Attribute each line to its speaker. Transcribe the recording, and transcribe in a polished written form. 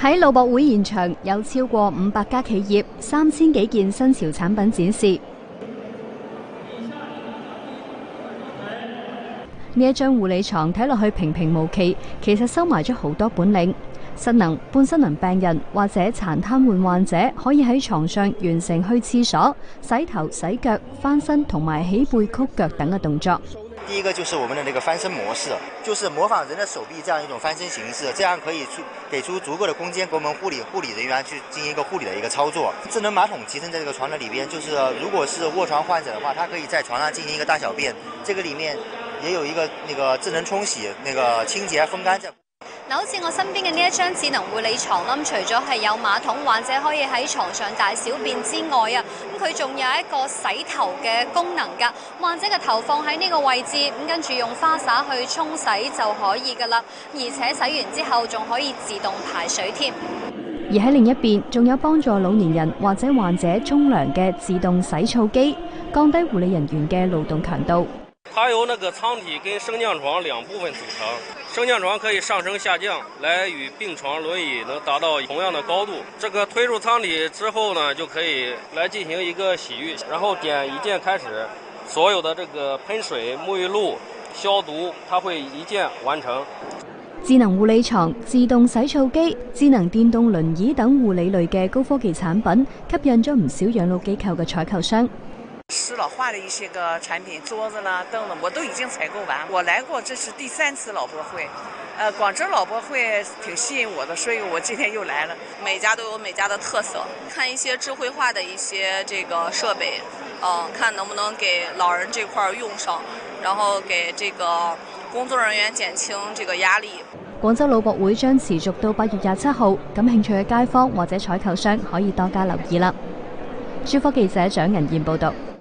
Speaker 1: 喺老博會現場有超過500家企業、3000幾件新潮產品展示。呢一張護理床睇落去平平無奇，其實收埋咗好多本領。失能、半失能病人或者殘癱瘓患者可以喺床上完成去廁所、洗頭、洗腳、翻身同埋起背曲腳等嘅動作。
Speaker 2: 第一個就是我們的那個翻身模式，就是模仿人的手臂這樣一種翻身形式，這樣可以給出足夠的空間給我們護理人員去進行一個護理的一個操作。智能馬桶集成在這個床的裏邊，就是如果是臥床患者的話，他可以在床上進行一個大小便，這個裏面也有一個那個智能沖洗、那個清潔、風乾。
Speaker 3: 嗱，好似我身邊嘅呢一張智能護理床啦，除咗係有馬桶，患者可以喺床上大小便之外啊，咁佢仲有一個洗頭嘅功能㗎。患者嘅頭放喺呢個位置，咁跟住用花灑去沖洗就可以㗎啦。而且洗完之後仲可以自動排水添。
Speaker 1: 而喺另一邊，仲有幫助老年人或者患者沖涼嘅自動洗澡機，降低護理人員嘅勞動強度。
Speaker 4: 它由那個艙體跟升降床兩部分組成，升降床可以上升下降，來與病床輪椅能達到同樣的高度。這個推入艙體之後呢，就可以來進行一個洗浴，然後點一鍵開始，所有的這個噴水、沐浴露、消毒，它會一鍵完成。
Speaker 1: 智能護理床、自動洗澡機、智能電動輪椅等護理類嘅高科技產品，吸引咗唔少養老機構嘅採購商。
Speaker 5: 適老化的一些個產品，桌子啦、凳子，我都已經採購完。我來過，這是第3次老博會，廣州老博會挺吸引我的，所以我今天又來了。
Speaker 6: 每家都有每家的特色，看一些智慧化的一些這個設備，看能不能給老人這塊用上，然後給這個工作人員減輕這個壓力。
Speaker 1: 廣州老博會將持續到8月27號，感興趣嘅街坊或者採購商可以多加留意啦。珠科記者蔣銀燕報道。